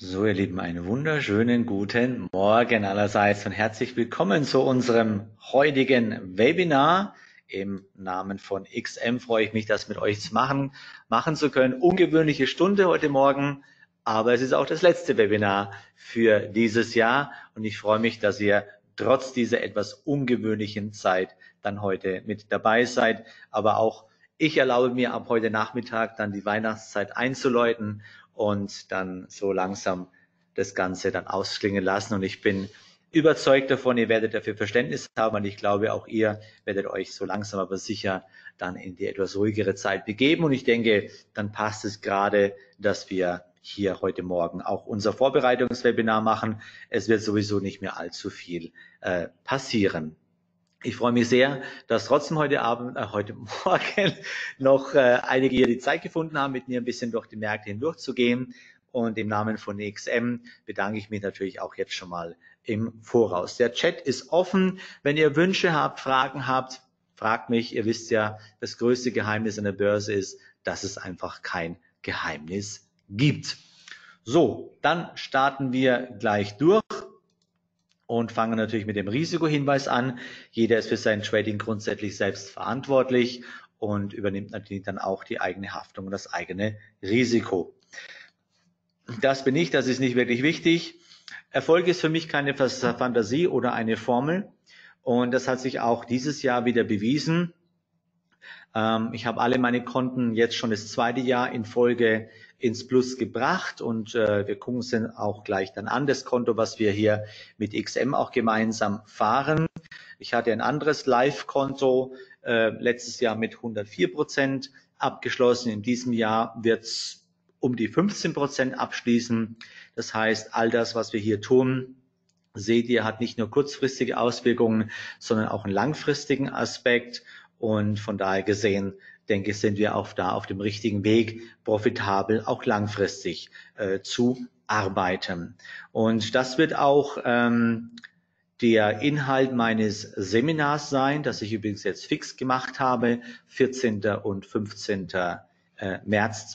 So, ihr Lieben, einen wunderschönen guten Morgen allerseits und herzlich willkommen zu unserem heutigen Webinar. Im Namen von XM freue ich mich, das mit euch machen zu können. Ungewöhnliche Stunde heute Morgen, aber es ist auch das letzte Webinar für dieses Jahr und ich freue mich, dass ihr trotz dieser etwas ungewöhnlichen Zeit dann heute mit dabei seid. Aber auch ich erlaube mir ab heute Nachmittag dann die Weihnachtszeit einzuläuten und dann so langsam das Ganze dann ausklingen lassen. Und ich bin überzeugt davon, ihr werdet dafür Verständnis haben und ich glaube, auch ihr werdet euch so langsam aber sicher dann in die etwas ruhigere Zeit begeben. Und ich denke, dann passt es gerade, dass wir hier heute Morgen auch unser Vorbereitungswebinar machen. Es wird sowieso nicht mehr allzu viel passieren. Ich freue mich sehr, dass trotzdem heute Morgen noch einige hier die Zeit gefunden haben, mit mir ein bisschen durch die Märkte hindurchzugehen. Und im Namen von XM bedanke ich mich natürlich auch jetzt schon mal im Voraus. Der Chat ist offen. Wenn ihr Wünsche habt, Fragen habt, fragt mich. Ihr wisst ja, das größte Geheimnis an der Börse ist, dass es einfach kein Geheimnis gibt. So, dann starten wir gleich durch und fangen natürlich mit dem Risikohinweis an. Jeder ist für sein Trading grundsätzlich selbst verantwortlich und übernimmt natürlich dann auch die eigene Haftung und das eigene Risiko. Das bin ich, das ist nicht wirklich wichtig. Erfolg ist für mich keine Fantasie oder eine Formel und das hat sich auch dieses Jahr wieder bewiesen. Ich habe alle meine Konten jetzt schon das zweite Jahr in Folge ins Plus gebracht und wir gucken uns dann auch gleich dann an, das Konto, was wir hier mit XM auch gemeinsam fahren. Ich hatte ein anderes Live-Konto letztes Jahr mit 104% abgeschlossen. In diesem Jahr wird es um die 15% abschließen. Das heißt, all das, was wir hier tun, seht ihr, hat nicht nur kurzfristige Auswirkungen, sondern auch einen langfristigen Aspekt. Und von daher gesehen, denke ich, sind wir auch da auf dem richtigen Weg, profitabel auch langfristig zu arbeiten. Und das wird auch der Inhalt meines Seminars sein, das ich übrigens jetzt fix gemacht habe, 14. und 15. März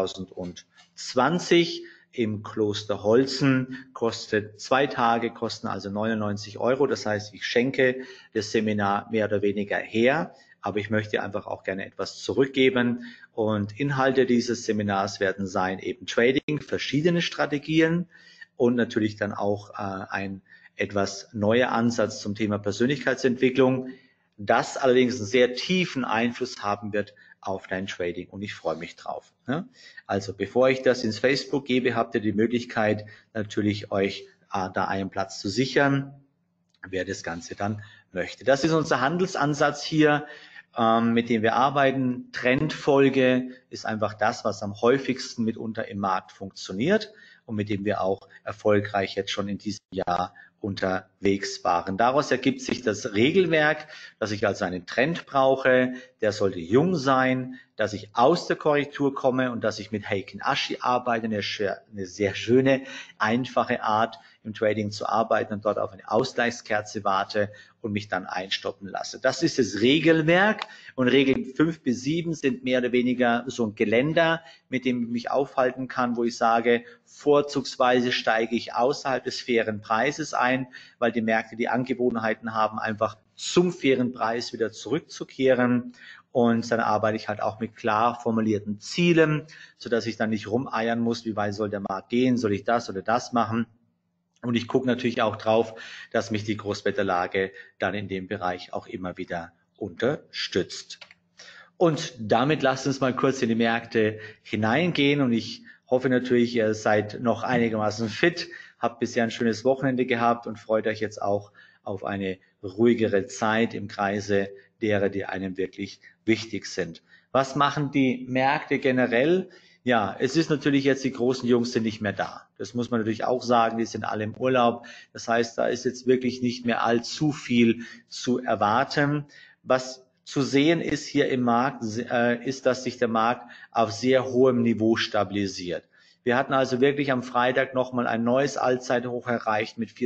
2020 im Kloster Holzen, kostet 2 Tage, kosten also 99 €. Das heißt, ich schenke das Seminar mehr oder weniger her, aber ich möchte einfach auch gerne etwas zurückgeben. Und Inhalte dieses Seminars werden sein eben Trading, verschiedene Strategien und natürlich dann auch ein etwas neuer Ansatz zum Thema Persönlichkeitsentwicklung, das allerdings einen sehr tiefen Einfluss haben wird auf dein Trading und ich freue mich drauf. Also bevor ich das ins Facebook gebe, habt ihr die Möglichkeit natürlich euch da einen Platz zu sichern, wer das Ganze dann möchte. Das ist unser Handelsansatz hier, mit dem wir arbeiten. Trendfolge ist einfach das, was am häufigsten mitunter im Markt funktioniert und mit dem wir auch erfolgreich jetzt schon in diesem Jahr unterwegs waren. Daraus ergibt sich das Regelwerk, dass ich also einen Trend brauche, der sollte jung sein, dass ich aus der Korrektur komme und dass ich mit Heikin Ashi arbeite, eine sehr schöne, einfache Art im Trading zu arbeiten und dort auf eine Ausgleichskerze warte und mich dann einstoppen lasse. Das ist das Regelwerk und Regeln 5 bis 7 sind mehr oder weniger so ein Geländer, mit dem ich mich aufhalten kann, wo ich sage, vorzugsweise steige ich außerhalb des fairen Preises ein, weil die Märkte die Angewohnheiten haben, einfach zum fairen Preis wieder zurückzukehren. Und dann arbeite ich halt auch mit klar formulierten Zielen, sodass ich dann nicht rumeiern muss, wie weit soll der Markt gehen, soll ich das oder das machen. Und ich gucke natürlich auch drauf, dass mich die Großwetterlage dann in dem Bereich auch immer wieder unterstützt. Und damit lasst uns mal kurz in die Märkte hineingehen und ich hoffe natürlich, ihr seid noch einigermaßen fit, habt bisher ein schönes Wochenende gehabt und freut euch jetzt auch auf eine ruhigere Zeit im Kreise derer, die einem wirklich wichtig sind. Was machen die Märkte generell? Ja, es ist natürlich jetzt, die großen Jungs sind nicht mehr da. Das muss man natürlich auch sagen, die sind alle im Urlaub. Das heißt, da ist jetzt wirklich nicht mehr allzu viel zu erwarten. Was zu sehen ist hier im Markt, ist, dass sich der Markt auf sehr hohem Niveau stabilisiert. Wir hatten also wirklich am Freitag nochmal ein neues Allzeithoch erreicht mit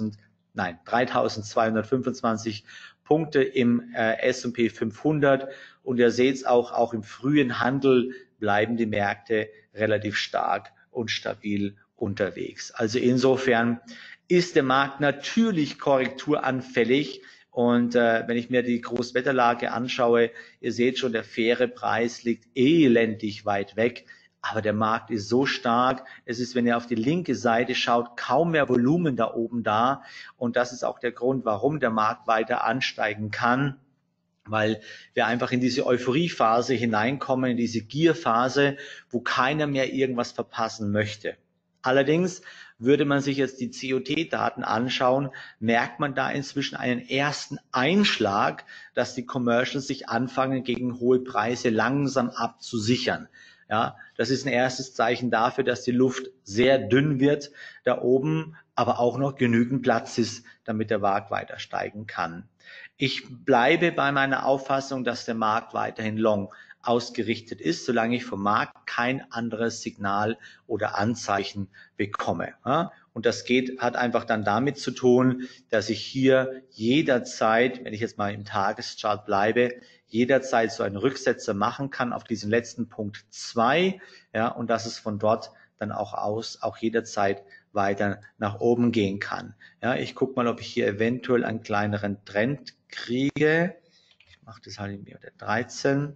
3.225 Punkte im S&P 500 und ihr seht es auch im frühen Handel bleiben die Märkte relativ stark und stabil unterwegs. Also insofern ist der Markt natürlich korrekturanfällig. Und wenn ich mir die Großwetterlage anschaue, ihr seht schon, der faire Preis liegt elendig weit weg. Aber der Markt ist so stark. Es ist, wenn ihr auf die linke Seite schaut, kaum mehr Volumen da oben da. Und das ist auch der Grund, warum der Markt weiter ansteigen kann. Weil wir einfach in diese Euphoriephase hineinkommen, in diese Gierphase, wo keiner mehr irgendwas verpassen möchte. Allerdings würde man sich jetzt die COT-Daten anschauen, merkt man da inzwischen einen ersten Einschlag, dass die Commercials sich anfangen, gegen hohe Preise langsam abzusichern. Ja, das ist ein erstes Zeichen dafür, dass die Luft sehr dünn wird da oben, aber auch noch genügend Platz ist, damit der Markt weiter steigen kann. Ich bleibe bei meiner Auffassung, dass der Markt weiterhin long ausgerichtet ist, solange ich vom Markt kein anderes Signal oder Anzeichen bekomme. Und das hat einfach dann damit zu tun, dass ich hier jederzeit, wenn ich jetzt mal im Tageschart bleibe, jederzeit so einen Rücksetzer machen kann auf diesen letzten Punkt 2, ja, und dass es von dort dann auch jederzeit weiter nach oben gehen kann. Ja, ich gucke mal, ob ich hier eventuell einen kleineren Trend kriege. Ich mache das halt in der 13.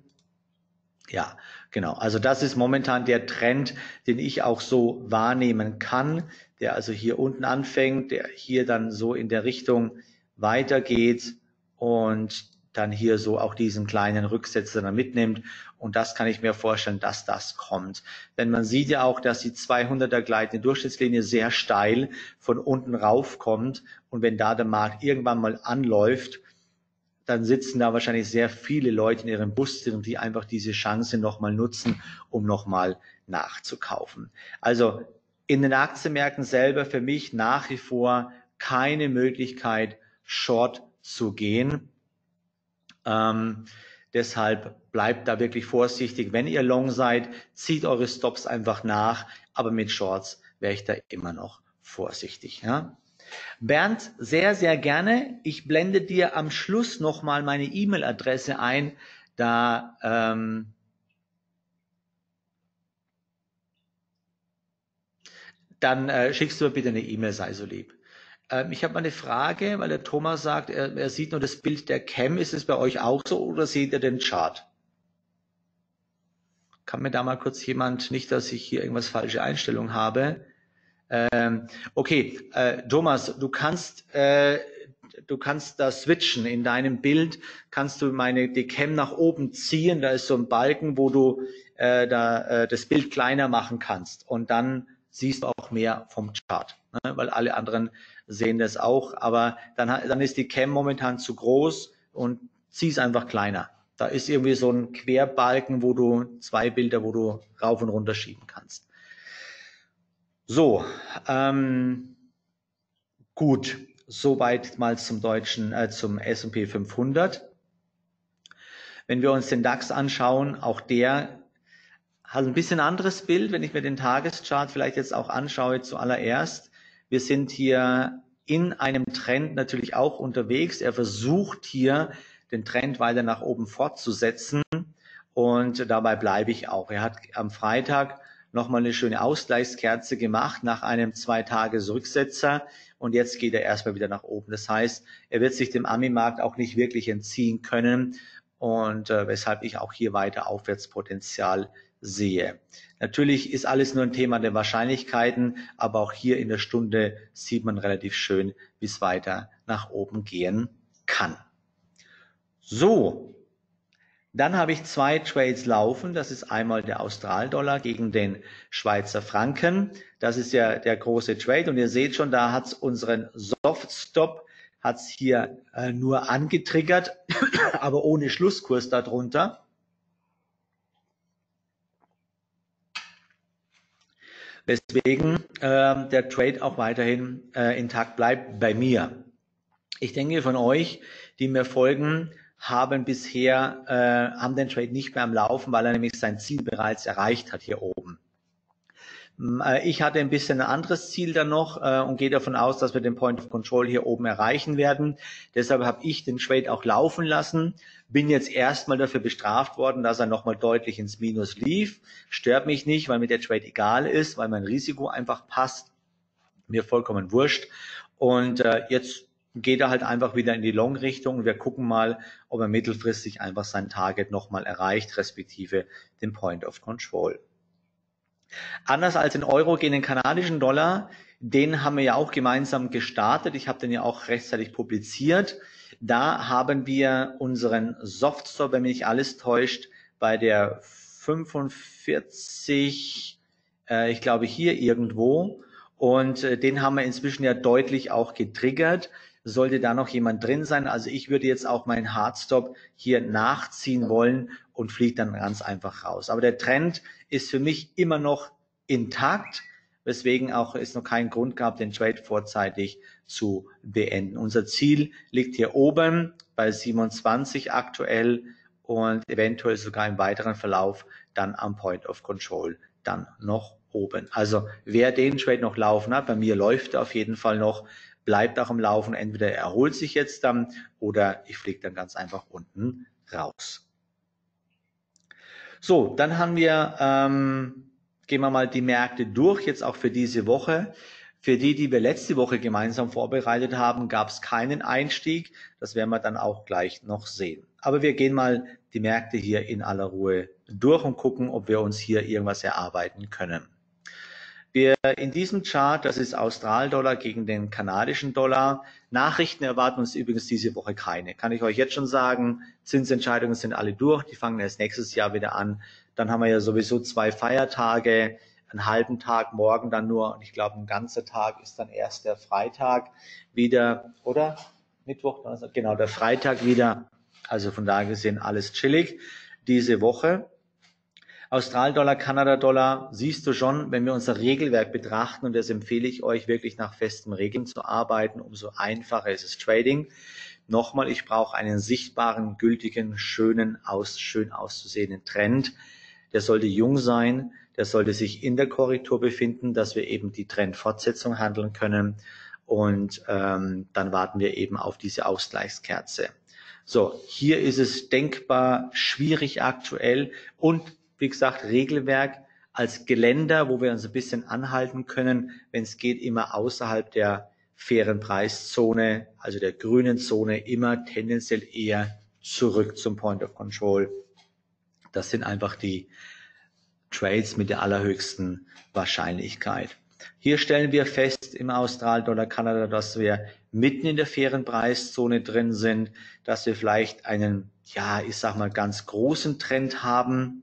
Ja, genau. Also das ist momentan der Trend, den ich auch so wahrnehmen kann, der also hier unten anfängt, der hier dann so in der Richtung weitergeht und dann hier so auch diesen kleinen Rücksetzer dann mitnimmt. Und das kann ich mir vorstellen, dass das kommt. Denn man sieht ja auch, dass die 200er gleitende Durchschnittslinie sehr steil von unten raufkommt. Und wenn da der Markt irgendwann mal anläuft, dann sitzen da wahrscheinlich sehr viele Leute in ihrem Bus drin, die einfach diese Chance nochmal nutzen, um nochmal nachzukaufen. Also in den Aktienmärkten selber für mich nach wie vor keine Möglichkeit, Short zu gehen. Deshalb bleibt da wirklich vorsichtig. Wenn ihr Long seid, zieht eure Stops einfach nach, aber mit Shorts wäre ich da immer noch vorsichtig. Ja? Bernd, sehr, sehr gerne. Ich blende dir am Schluss nochmal meine E-Mail-Adresse ein. Da dann schickst du mir bitte eine E-Mail, sei so lieb. Ich habe mal eine Frage, weil der Thomas sagt, er sieht nur das Bild der Cam. Ist es bei euch auch so oder seht ihr den Chart? Kann mir da mal kurz jemand, nicht, dass ich hier irgendwas falsche Einstellungen habe. Okay, Thomas, du kannst da switchen. In deinem Bild kannst du die Cam nach oben ziehen. Da ist so ein Balken, wo du das Bild kleiner machen kannst. Und dann siehst du auch mehr vom Chart, ne? Weil alle anderen sehen das auch. Aber dann ist die Cam momentan zu groß und zieh es einfach kleiner. Da ist irgendwie so ein Querbalken, wo du 2 Bilder, wo du rauf und runter schieben kannst. So, gut, soweit mal zum zum S&P 500. Wenn wir uns den DAX anschauen, auch der hat ein bisschen anderes Bild, wenn ich mir den Tageschart vielleicht jetzt auch anschaue zuallererst. Wir sind hier in einem Trend natürlich auch unterwegs. Er versucht hier den Trend weiter nach oben fortzusetzen und dabei bleibe ich auch. Er hat am Freitag nochmal eine schöne Ausgleichskerze gemacht nach einem 2-Tages-Rücksetzer und jetzt geht er erstmal wieder nach oben. Das heißt, er wird sich dem Ami-Markt auch nicht wirklich entziehen können und weshalb ich auch hier weiter Aufwärtspotenzial sehe. Natürlich ist alles nur ein Thema der Wahrscheinlichkeiten, aber auch hier in der Stunde sieht man relativ schön, wie es weiter nach oben gehen kann. So, dann habe ich 2 Trades laufen. Das ist einmal der Australdollar gegen den Schweizer Franken. Das ist ja der große Trade und ihr seht schon, da hat es unseren Soft-Stop hier nur angetriggert, aber ohne Schlusskurs darunter. Weswegen der Trade auch weiterhin intakt bleibt bei mir. Ich denke, von euch, die mir folgen, haben den Trade nicht mehr am Laufen, weil er nämlich sein Ziel bereits erreicht hat hier oben. Ich hatte ein bisschen ein anderes Ziel dann noch und gehe davon aus, dass wir den Point of Control hier oben erreichen werden. Deshalb habe ich den Trade auch laufen lassen. Bin jetzt erstmal dafür bestraft worden, dass er nochmal deutlich ins Minus lief. Stört mich nicht, weil mir der Trade egal ist, weil mein Risiko einfach passt. Mir vollkommen wurscht. Und jetzt geht er halt einfach wieder in die Long-Richtung. Wir gucken mal, ob er mittelfristig einfach sein Target nochmal erreicht, respektive den Point of Control. Anders als in Euro gehen den kanadischen Dollar, den haben wir ja auch gemeinsam gestartet. Ich habe den ja auch rechtzeitig publiziert. Da haben wir unseren Softstop, wenn mich nicht alles täuscht, bei der 45, ich glaube hier irgendwo. Und den haben wir inzwischen ja deutlich auch getriggert. Sollte da noch jemand drin sein, also ich würde jetzt auch meinen Hardstop hier nachziehen wollen und fliege dann ganz einfach raus. Aber der Trend ist für mich immer noch intakt, weswegen auch es noch keinen Grund gab, den Trade vorzeitig zu beenden. Unser Ziel liegt hier oben bei 27 aktuell und eventuell sogar im weiteren Verlauf dann am Point of Control dann noch oben. Also wer den Trade noch laufen hat, bei mir läuft er auf jeden Fall noch, bleibt auch im Laufen, entweder er erholt sich jetzt dann oder ich fliege dann ganz einfach unten raus. So, dann haben wir, gehen wir mal die Märkte durch, jetzt auch für diese Woche. Für die wir letzte Woche gemeinsam vorbereitet haben, gab es keinen Einstieg. Das werden wir dann auch gleich noch sehen. Aber wir gehen mal die Märkte hier in aller Ruhe durch und gucken, ob wir uns hier irgendwas erarbeiten können. Wir in diesem Chart, das ist Australdollar gegen den kanadischen Dollar. Nachrichten erwarten uns übrigens diese Woche keine. Kann ich euch jetzt schon sagen, Zinsentscheidungen sind alle durch, die fangen erst nächstes Jahr wieder an. Dann haben wir ja sowieso 2 Feiertage, einen halben Tag morgen dann nur, und ich glaube, ein ganzer Tag ist dann erst der Freitag wieder, oder? Mittwoch, genau, der Freitag wieder. Also von daher gesehen alles chillig diese Woche. Australdollar, Kanada-Dollar, siehst du schon, wenn wir unser Regelwerk betrachten, und das empfehle ich euch wirklich nach festen Regeln zu arbeiten, umso einfacher ist es Trading. Nochmal, ich brauche einen sichtbaren, gültigen, schön auszusehenden Trend. Der sollte jung sein, der sollte sich in der Korrektur befinden, dass wir eben die Trendfortsetzung handeln können. Und dann warten wir eben auf diese Ausgleichskerze. So, hier ist es denkbar schwierig aktuell und wie gesagt, Regelwerk als Geländer, wo wir uns ein bisschen anhalten können, wenn es geht, immer außerhalb der fairen Preiszone, also der grünen Zone, immer tendenziell eher zurück zum Point of Control. Das sind einfach die Trades mit der allerhöchsten Wahrscheinlichkeit. Hier stellen wir fest im Australdollar, Kanada, dass wir mitten in der fairen Preiszone drin sind, dass wir vielleicht einen, ja, ich sag mal, ganz großen Trend haben.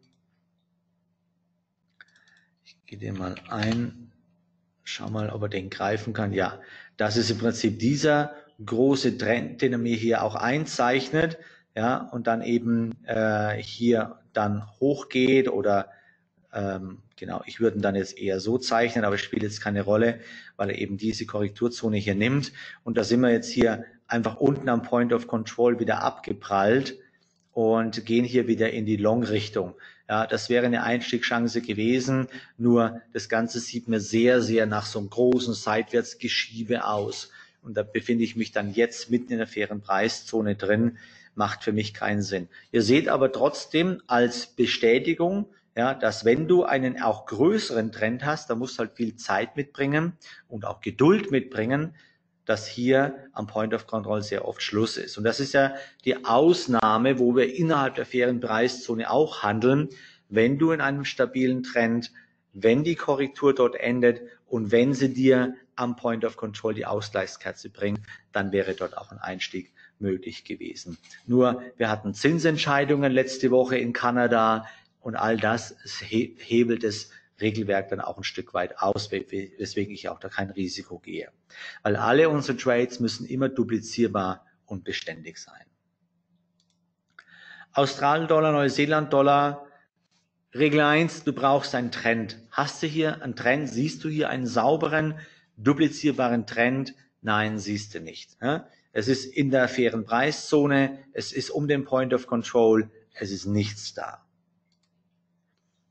Ich gehe den mal ein, schau mal, ob er den greifen kann. Ja, das ist im Prinzip dieser große Trend, den er mir hier auch einzeichnet, ja, und dann eben hier dann hochgeht oder genau, ich würde ihn dann jetzt eher so zeichnen, aber es spielt jetzt keine Rolle, weil er eben diese Korrekturzone hier nimmt. Und da sind wir jetzt hier einfach unten am Point of Control wieder abgeprallt und gehen hier wieder in die Long-Richtung. Ja, das wäre eine Einstiegschance gewesen, nur das Ganze sieht mir sehr, sehr nach so einem großen Seitwärtsgeschiebe aus. Und da befinde ich mich dann jetzt mitten in der fairen Preiszone drin, macht für mich keinen Sinn. Ihr seht aber trotzdem als Bestätigung, ja, dass wenn du einen auch größeren Trend hast, da musst du halt viel Zeit mitbringen und auch Geduld mitbringen, dass hier am Point of Control sehr oft Schluss ist. Und das ist ja die Ausnahme, wo wir innerhalb der fairen Preiszone auch handeln, wenn du in einem stabilen Trend, wenn die Korrektur dort endet und wenn sie dir am Point of Control die Ausgleichskerze bringt, dann wäre dort auch ein Einstieg möglich gewesen. Nur wir hatten Zinsentscheidungen letzte Woche in Kanada und all das hebelt das Regelwerk dann auch ein Stück weit aus, weswegen ich auch da kein Risiko gehe. Weil alle unsere Trades müssen immer duplizierbar und beständig sein. Australien-Dollar, Neuseeland-Dollar. Regel 1, du brauchst einen Trend. Hast du hier einen Trend? Siehst du hier einen sauberen, duplizierbaren Trend? Nein, siehst du nicht. Es ist in der fairen Preiszone, es ist um den Point of Control, es ist nichts da.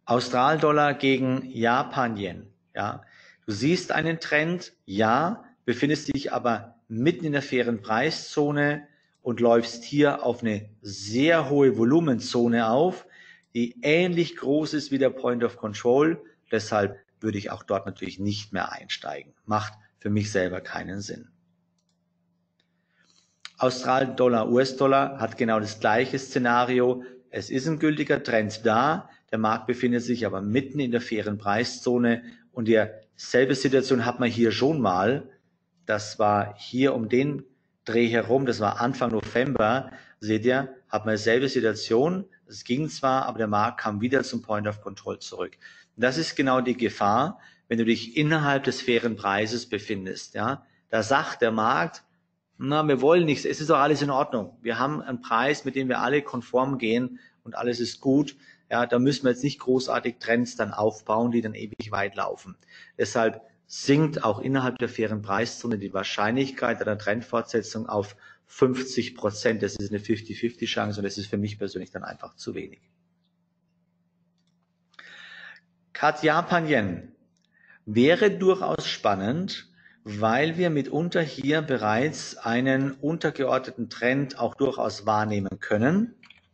Australdollar gegen Japan-Yen. Ja, du siehst einen Trend, ja, befindest dich aber mitten in der fairen Preiszone und läufst hier auf eine sehr hohe Volumenzone auf, die ähnlich groß ist wie der Point of Control. Deshalb würde ich auch dort natürlich nicht mehr einsteigen. Macht für mich selber keinen Sinn. Australdollar, US-Dollar hat genau das gleiche Szenario. Es ist ein gültiger Trend da. Der Markt befindet sich aber mitten in der fairen Preiszone und dieselbe Situation hat man hier schon mal. Das war hier um den Dreh herum, das war Anfang November. Seht ihr, hat man dieselbe Situation. Es ging zwar, aber der Markt kam wieder zum Point of Control zurück. Und das ist genau die Gefahr, wenn du dich innerhalb des fairen Preises befindest. Ja, da sagt der Markt, na, wir wollen nichts, es ist doch alles in Ordnung. Wir haben einen Preis, mit dem wir alle konform gehen und alles ist gut. Ja, da müssen wir jetzt nicht großartig Trends dann aufbauen, die dann ewig weit laufen. Deshalb sinkt auch innerhalb der fairen Preiszone die Wahrscheinlichkeit einer Trendfortsetzung auf 50%. Das ist eine 50-50 Chance und das ist für mich persönlich dann einfach zu wenig. CAD Japan Yen wäre durchaus spannend, weil wir mitunter hier bereits einen untergeordneten Trend auch durchaus wahrnehmen können.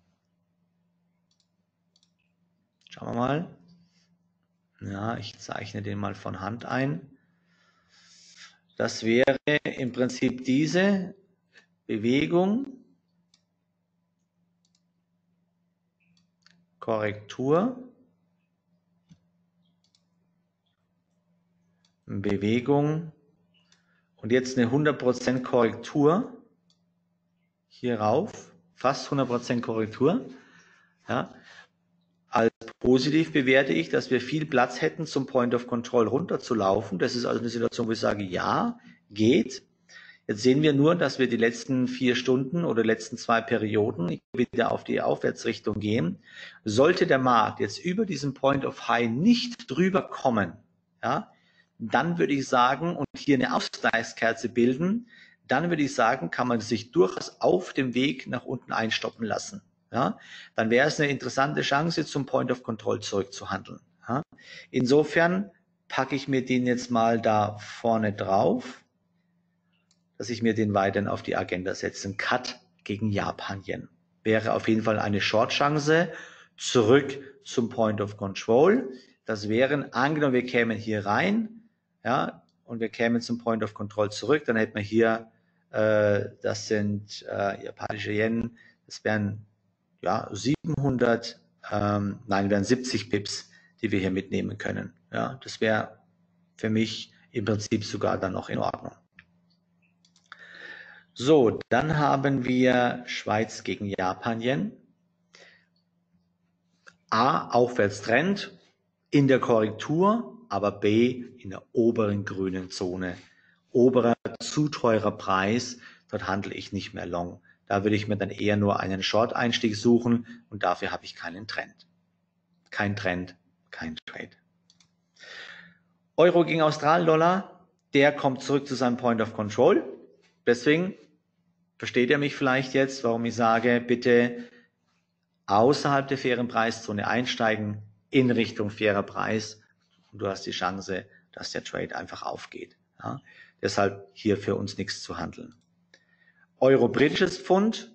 Schauen wir mal. Ja, ich zeichne den mal von Hand ein. Das wäre im Prinzip diese Bewegung, Korrektur, Bewegung und jetzt eine 100% Korrektur hier rauf, fast 100% Korrektur. Ja. Als positiv bewerte ich, dass wir viel Platz hätten, zum Point of Control runterzulaufen. Das ist also eine Situation, wo ich sage, ja, geht. Jetzt sehen wir nur, dass wir die letzten 4 Stunden oder letzten 2 Perioden wieder auf die Aufwärtsrichtung gehen. Sollte der Markt jetzt über diesen Point of High nicht drüber kommen, ja, dann würde ich sagen, und hier eine Ausgleichskerze bilden, dann würde ich sagen, kann man sich durchaus auf dem Weg nach unten einstoppen lassen. Ja, dann wäre es eine interessante Chance, zum Point of Control zurückzuhandeln. Ja, insofern packe ich mir den jetzt mal da vorne drauf, dass ich mir den weiterhin auf die Agenda setze. CAD gegen Japan-Yen wäre auf jeden Fall eine Short-Chance zurück zum Point of Control. Das wären, angenommen wir kämen hier rein, ja, und wir kämen zum Point of Control zurück, dann hätten wir hier, das sind japanische Yen, das wären ja 700, wären 70 Pips, die wir hier mitnehmen können. Ja, das wäre für mich im Prinzip sogar dann noch in Ordnung. So, dann haben wir Schweiz gegen Japan-Yen. A, Aufwärtstrend in der Korrektur, aber B, in der oberen grünen Zone. Oberer, zu teurer Preis, dort handle ich nicht mehr long. Da würde ich mir dann eher nur einen Short-Einstieg suchen und dafür habe ich keinen Trend. Kein Trend, kein Trade. Euro gegen Australdollar, der kommt zurück zu seinem Point of Control. Deswegen versteht ihr mich vielleicht jetzt, warum ich sage, bitte außerhalb der fairen Preiszone einsteigen in Richtung fairer Preis und du hast die Chance, dass der Trade einfach aufgeht. Ja? Deshalb hier für uns nichts zu handeln. Euro-britisches Pfund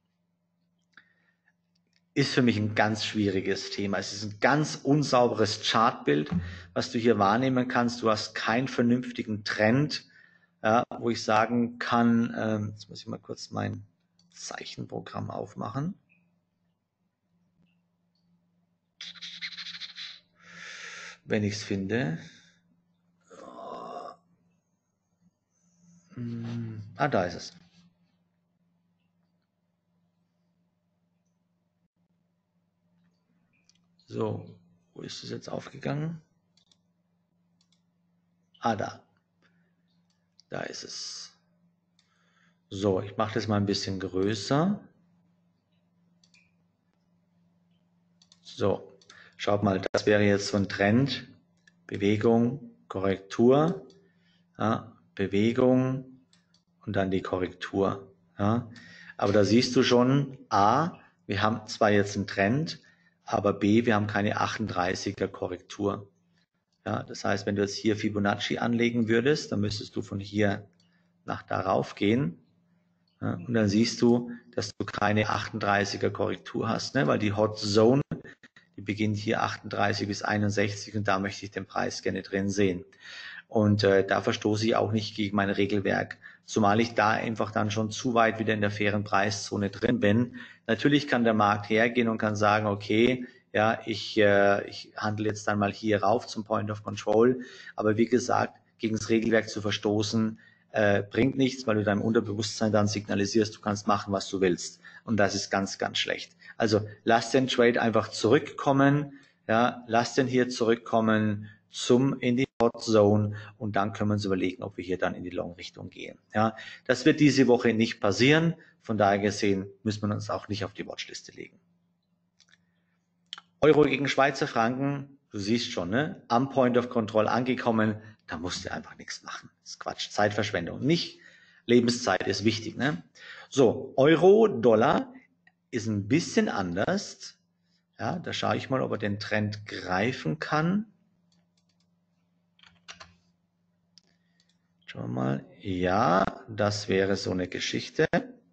ist für mich ein ganz schwieriges Thema. Es ist ein ganz unsauberes Chartbild, was du hier wahrnehmen kannst. Du hast keinen vernünftigen Trend, ja, wo ich sagen kann, jetzt muss ich mal kurz mein Zeichenprogramm aufmachen. Wenn ich es finde. Da ist es. So, wo ist es jetzt aufgegangen? Da. Da ist es. So, ich mache das mal ein bisschen größer. So, schaut mal, das wäre jetzt so ein Trend. Bewegung, Korrektur, ja, Bewegung und dann die Korrektur. Ja. Aber da siehst du schon, A, wir haben zwar jetzt einen Trend, aber B, wir haben keine 38er Korrektur. Ja, das heißt, wenn du jetzt hier Fibonacci anlegen würdest, dann müsstest du von hier nach darauf gehen. Ja, und dann siehst du, dass du keine 38er Korrektur hast, ne? Weil die Hot Zone, die beginnt hier 38 bis 61 und da möchte ich den Preis gerne drin sehen. Und da verstoße ich auch nicht gegen mein Regelwerk, zumal ich da einfach dann schon zu weit wieder in der fairen Preiszone drin bin. Natürlich kann der Markt hergehen und kann sagen, okay, ja, ich handle jetzt dann mal hier rauf zum Point of Control, aber wie gesagt, gegen das Regelwerk zu verstoßen, bringt nichts, weil du deinem Unterbewusstsein dann signalisierst, du kannst machen, was du willst. Und das ist ganz, ganz schlecht. Also lass den Trade einfach zurückkommen, ja, lass den hier zurückkommen in die Hot Zone und dann können wir uns überlegen, ob wir hier dann in die Long-Richtung gehen. Ja, das wird diese Woche nicht passieren. Von daher gesehen müssen wir uns auch nicht auf die Watchliste legen. Euro gegen Schweizer Franken, du siehst schon, ne? Am Point of Control angekommen, da musst du einfach nichts machen. Das ist Quatsch, Zeitverschwendung. Nicht Lebenszeit ist wichtig, ne? So, Euro, Dollar ist ein bisschen anders. Ja, da schaue ich mal, ob er den Trend greifen kann. Schauen wir mal. Ja, das wäre so eine Geschichte.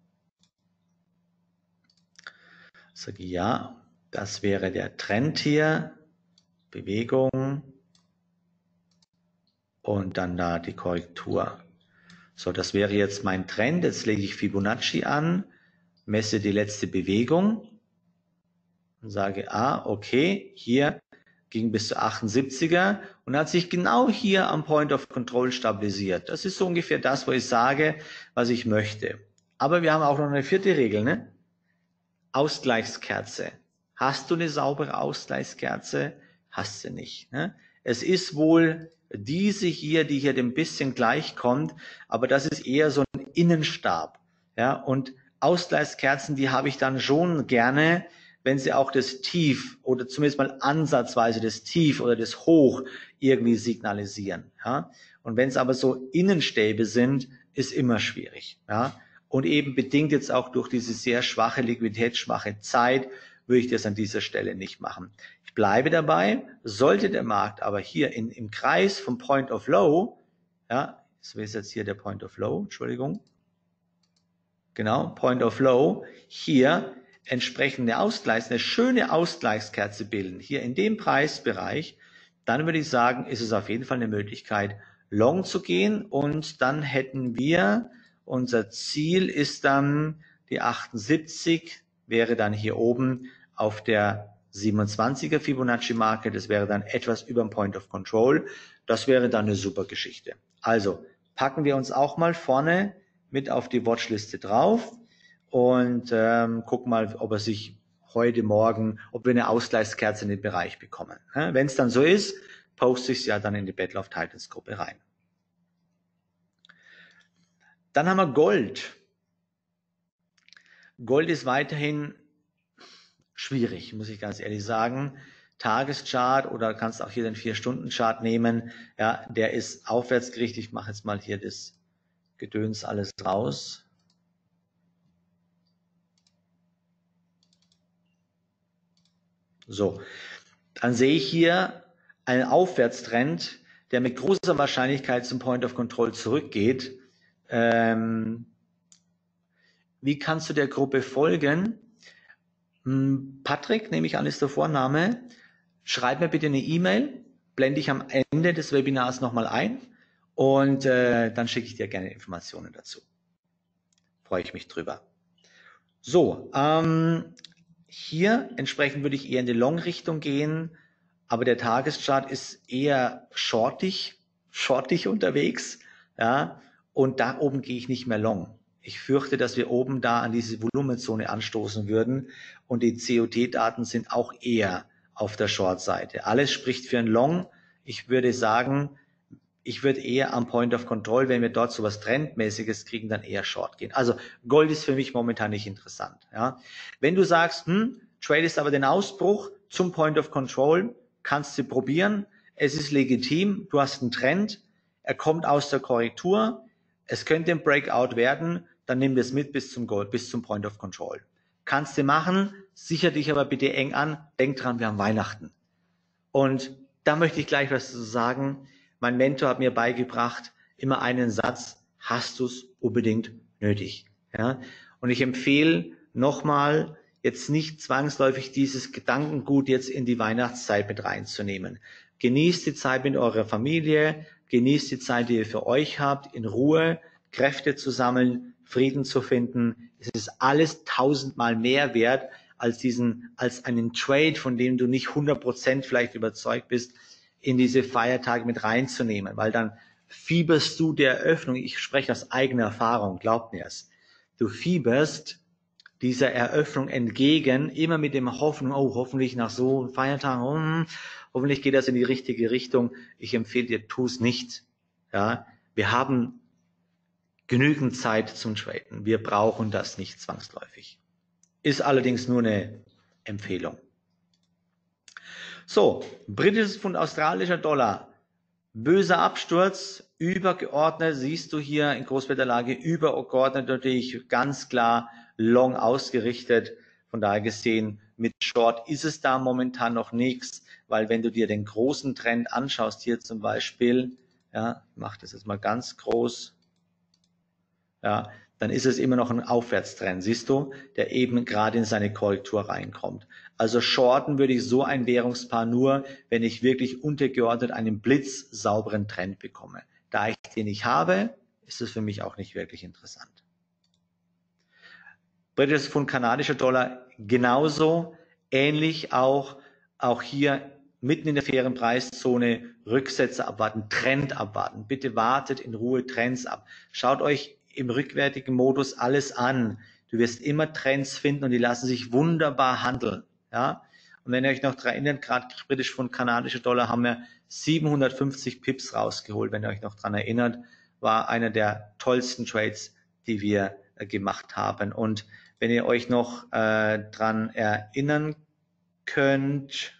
Sage ja, das wäre der Trend hier. Bewegung. Und dann da die Korrektur. So, das wäre jetzt mein Trend. Jetzt lege ich Fibonacci an, messe die letzte Bewegung und sage, okay, hier ging bis zu 78er und hat sich genau hier am Point of Control stabilisiert. Das ist so ungefähr das, wo ich sage, was ich möchte. Aber wir haben auch noch eine vierte Regel, ne? Ausgleichskerze. Hast du eine saubere Ausgleichskerze? Hast du nicht, ne? Es ist wohl diese hier, die hier ein bisschen gleich kommt, aber das ist eher so ein Innenstab. Ja, und Ausgleichskerzen, die habe ich dann schon gerne, wenn sie auch das Tief oder zumindest mal ansatzweise das Tief oder das Hoch irgendwie signalisieren. Ja, und wenn es aber so Innenstäbe sind, ist immer schwierig. Ja, und eben bedingt jetzt auch durch diese sehr schwache, liquiditätsschwache Zeit, würde ich das an dieser Stelle nicht machen. Ich bleibe dabei, sollte der Markt aber hier im Kreis vom Point of Low, ja, das ist jetzt hier der Point of Low, Entschuldigung, genau, Point of Low, hier entsprechende eine schöne Ausgleichskerze bilden, hier in dem Preisbereich, dann würde ich sagen, ist es auf jeden Fall eine Möglichkeit, long zu gehen und dann hätten wir, unser Ziel ist dann die 78, wäre dann hier oben auf der 27er Fibonacci-Marke, das wäre dann etwas über dem Point of Control, das wäre dann eine super Geschichte. Also packen wir uns auch mal vorne mit auf die Watchliste drauf und gucken mal, ob er sich heute Morgen, ob wir eine Ausgleichskerze in den Bereich bekommen. Wenn es dann so ist, poste ich es ja dann in die Battle of Titans Gruppe rein. Dann haben wir Gold. Gold ist weiterhin schwierig, muss ich ganz ehrlich sagen. Tageschart oder kannst auch hier den 4-Stunden-Chart nehmen. Ja, der ist aufwärtsgerichtet. Ich mache jetzt mal hier das Gedöns alles raus. So, dann sehe ich hier einen Aufwärtstrend, der mit großer Wahrscheinlichkeit zum Point of Control zurückgeht. Wie kannst du der Gruppe folgen? Patrick, nehme ich an, ist der Vorname. Schreib mir bitte eine E-Mail, blende ich am Ende des Webinars nochmal ein und dann schicke ich dir gerne Informationen dazu. Freue ich mich drüber. So, hier entsprechend würde ich eher in die Long-Richtung gehen, aber der Tageschart ist eher shortig unterwegs, ja, und da oben gehe ich nicht mehr long. Ich fürchte, dass wir oben da an diese Volumenzone anstoßen würden und die COT-Daten sind auch eher auf der Short-Seite. Alles spricht für ein Long. Ich würde sagen, ich würde eher am Point of Control, wenn wir dort so was Trendmäßiges kriegen, dann eher Short gehen. Also Gold ist für mich momentan nicht interessant. Ja. Wenn du sagst, Trade ist aber den Ausbruch zum Point of Control, kannst du probieren. Es ist legitim. Du hast einen Trend. Er kommt aus der Korrektur. Es könnte ein Breakout werden. Dann nimm das mit bis zum Gold, bis zum Point of Control. Kannst du machen. sicher dich aber bitte eng an, denk dran, wir haben Weihnachten. Und da möchte ich gleich was zu sagen. Mein Mentor hat mir beigebracht, immer einen Satz, hast du es unbedingt nötig. Ja? Und ich empfehle nochmal, jetzt nicht zwangsläufig dieses Gedankengut jetzt in die Weihnachtszeit mit reinzunehmen. Genießt die Zeit mit eurer Familie, genießt die Zeit, die ihr für euch habt, in Ruhe, Kräfte zu sammeln, Frieden zu finden. Es ist alles 1000-mal mehr wert, als einen Trade, von dem du nicht 100% vielleicht überzeugt bist, in diese Feiertage mit reinzunehmen, weil dann fieberst du der Eröffnung. Ich spreche aus eigener Erfahrung, glaubt mir es. Du fieberst dieser Eröffnung entgegen, immer mit dem Hoffnung, oh, hoffentlich nach so Feiertagen, hoffentlich geht das in die richtige Richtung. Ich empfehle dir, tu es nicht. Ja, wir haben genügend Zeit zum Traden. Wir brauchen das nicht zwangsläufig. Ist allerdings nur eine Empfehlung. So, britisches Pfund, australischer Dollar. Böser Absturz, übergeordnet, siehst du hier in Großwetterlage, übergeordnet natürlich ganz klar long ausgerichtet. Von daher gesehen, mit Short ist es da momentan noch nichts, weil wenn du dir den großen Trend anschaust, hier zum Beispiel, ja, ich mache das jetzt mal ganz groß, ja, dann ist es immer noch ein Aufwärtstrend, siehst du, der eben gerade in seine Korrektur reinkommt. Also shorten würde ich so ein Währungspaar nur, wenn ich wirklich untergeordnet einen blitzsauberen Trend bekomme. Da ich den nicht habe, ist es für mich auch nicht wirklich interessant. Britisches Pfund, kanadischer Dollar genauso, ähnlich auch hier mitten in der fairen Preiszone, Rücksätze abwarten, Trend abwarten. Bitte wartet in Ruhe Trends ab. Schaut euch im rückwärtigen Modus alles an. Du wirst immer Trends finden und die lassen sich wunderbar handeln. Ja? Und wenn ihr euch noch daran erinnert, gerade britisch Pfund, kanadischer Dollar haben wir 750 Pips rausgeholt. Wenn ihr euch noch daran erinnert, war einer der tollsten Trades, die wir gemacht haben. Und wenn ihr euch noch daran erinnern könnt,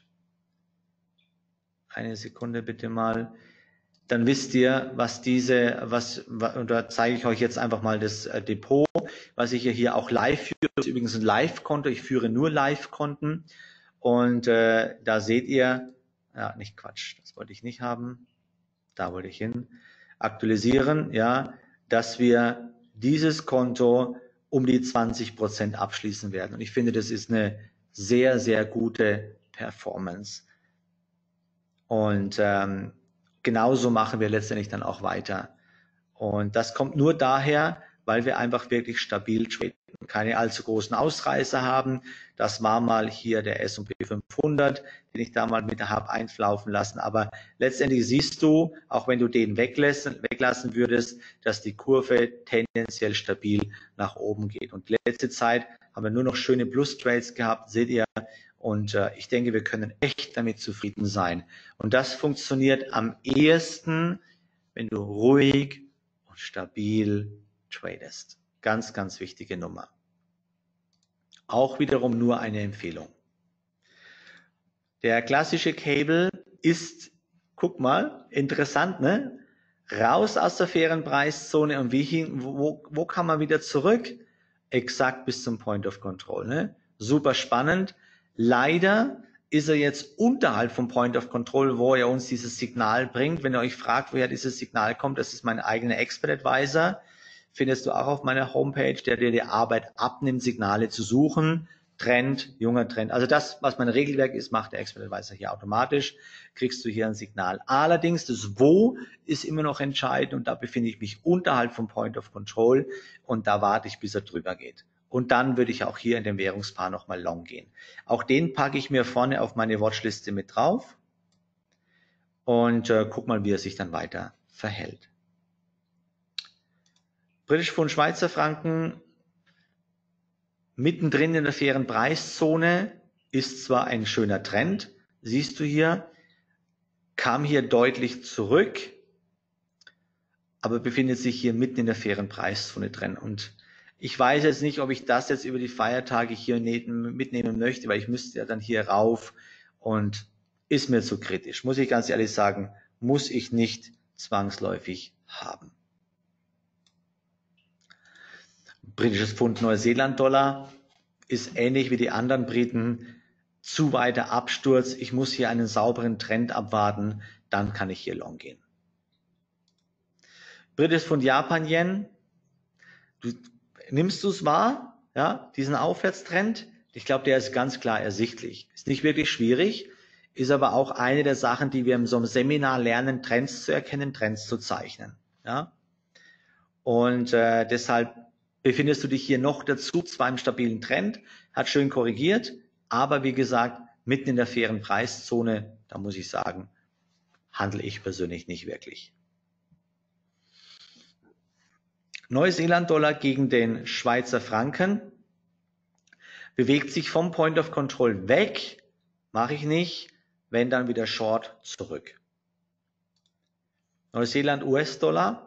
eine Sekunde bitte mal, dann wisst ihr, und da zeige ich euch jetzt einfach mal das Depot, was ich hier auch live führe. Das ist übrigens ein Live-Konto, ich führe nur Live-Konten und da seht ihr, ja, nicht Quatsch, das wollte ich nicht haben, da wollte ich hin, aktualisieren, ja, dass wir dieses Konto um die 20% abschließen werden. Und ich finde, das ist eine sehr, sehr gute Performance. Und genauso machen wir letztendlich dann auch weiter. Und das kommt nur daher, weil wir einfach wirklich stabil traden, keine allzu großen Ausreißer haben. Das war mal hier der S&P 500, den ich damals mit habe einlaufen lassen. Aber letztendlich siehst du, auch wenn du den weglassen würdest, dass die Kurve tendenziell stabil nach oben geht. Und letzte Zeit haben wir nur noch schöne Plus-Trades gehabt, seht ihr. Und ich denke, wir können echt damit zufrieden sein. Und das funktioniert am ehesten, wenn du ruhig und stabil tradest. Ganz, ganz wichtige Nummer. Auch wiederum nur eine Empfehlung. Der klassische Cable ist, guck mal, interessant, ne? Raus aus der fairen Preiszone und wo kann man wieder zurück? Exakt bis zum Point of Control, ne? Super spannend. Leider ist er jetzt unterhalb vom Point of Control, wo er uns dieses Signal bringt. Wenn ihr euch fragt, woher dieses Signal kommt, das ist mein eigener Expert Advisor. Findest du auch auf meiner Homepage, der dir die Arbeit abnimmt, Signale zu suchen. Trend, junger Trend. Also das, was mein Regelwerk ist, macht der Expert Advisor hier automatisch. Kriegst du hier ein Signal. Allerdings, das Wo ist immer noch entscheidend und da befinde ich mich unterhalb vom Point of Control und da warte ich, bis er drüber geht. Und dann würde ich auch hier in dem Währungspaar nochmal long gehen. Auch den packe ich mir vorne auf meine Watchliste mit drauf und guck mal, wie er sich dann weiter verhält. Britisch Pfund, Schweizer Franken, mittendrin in der fairen Preiszone, ist zwar ein schöner Trend, siehst du hier, kam hier deutlich zurück, aber befindet sich hier mitten in der fairen Preiszone drin. Und ich weiß jetzt nicht, ob ich das jetzt über die Feiertage hier mitnehmen möchte, weil ich müsste ja dann hier rauf und ist mir zu kritisch. Muss ich ganz ehrlich sagen, muss ich nicht zwangsläufig haben. Britisches Pfund, Neuseeland-Dollar ist ähnlich wie die anderen Briten. Zu weiter Absturz. Ich muss hier einen sauberen Trend abwarten. Dann kann ich hier long gehen. Britisches Pfund, Japan, Yen. Nimmst du es wahr? Ja, diesen Aufwärtstrend? Ich glaube, der ist ganz klar ersichtlich. Ist nicht wirklich schwierig, ist aber auch eine der Sachen, die wir in so einem Seminar lernen, Trends zu erkennen, Trends zu zeichnen. Ja? Und deshalb befindest du dich hier noch dazu, zwar im stabilen Trend, hat schön korrigiert, aber wie gesagt, mitten in der fairen Preiszone, da muss ich sagen, handle ich persönlich nicht wirklich. Neuseeland-Dollar gegen den Schweizer Franken bewegt sich vom Point of Control weg, mache ich nicht, wenn dann wieder Short zurück. Neuseeland-US-Dollar,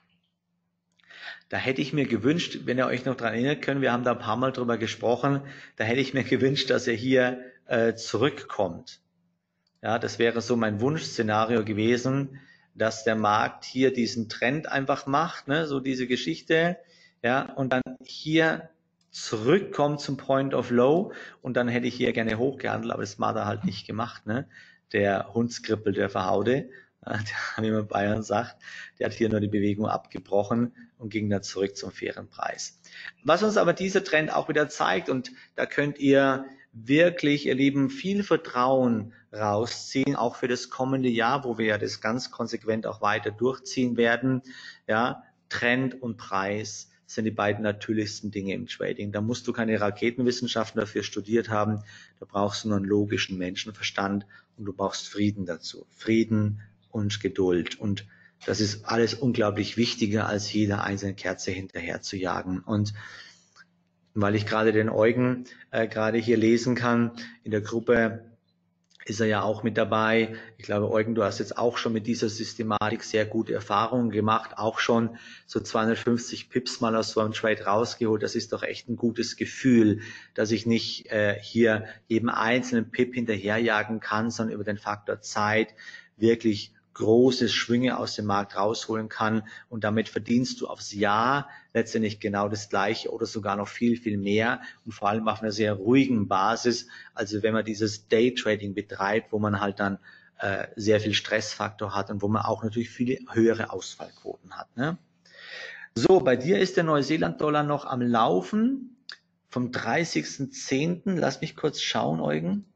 da hätte ich mir gewünscht, wenn ihr euch noch daran erinnern könnt, wir haben da ein paar Mal drüber gesprochen, da hätte ich mir gewünscht, dass er hier zurückkommt. Ja, das wäre so mein Wunschszenario gewesen, dass der Markt hier diesen Trend einfach macht, ne, so diese Geschichte, ja, und dann hier zurückkommt zum Point of Low und dann hätte ich hier gerne hochgehandelt, aber das hat er halt nicht gemacht, ne, der Hundskrippel, der Verhaude, wie man in Bayern sagt, der hat hier nur die Bewegung abgebrochen und ging dann zurück zum fairen Preis. Was uns aber dieser Trend auch wieder zeigt, und da könnt ihr wirklich, ihr Lieben, viel Vertrauen rausziehen, auch für das kommende Jahr, wo wir ja das ganz konsequent auch weiter durchziehen werden. Ja, Trend und Preis sind die beiden natürlichsten Dinge im Trading. Da musst du keine Raketenwissenschaften dafür studiert haben, da brauchst du nur einen logischen Menschenverstand und du brauchst Frieden dazu. Frieden und Geduld. Und das ist alles unglaublich wichtiger, als jede einzelne Kerze hinterher zu jagen. Und weil ich gerade den Eugen gerade hier lesen kann, in der Gruppe ist er ja auch mit dabei. Ich glaube, Eugen, du hast jetzt auch schon mit dieser Systematik sehr gute Erfahrungen gemacht, auch schon so 250 Pips mal aus so einem Trade rausgeholt. Das ist doch echt ein gutes Gefühl, dass ich nicht hier jedem einzelnen Pip hinterherjagen kann, sondern über den Faktor Zeit wirklich große Schwünge aus dem Markt rausholen kann, und damit verdienst du aufs Jahr letztendlich genau das Gleiche oder sogar noch viel, viel mehr, und vor allem auf einer sehr ruhigen Basis, also wenn man dieses Daytrading betreibt, wo man halt dann sehr viel Stressfaktor hat und wo man auch natürlich viele höhere Ausfallquoten hat. Ne? So, bei dir ist der Neuseeland-Dollar noch am Laufen vom 30.10. Lass mich kurz schauen, Eugen.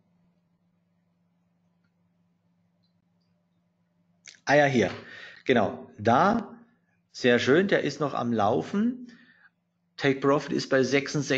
Ah ja, hier, genau, da, sehr schön, der ist noch am Laufen. Take Profit ist bei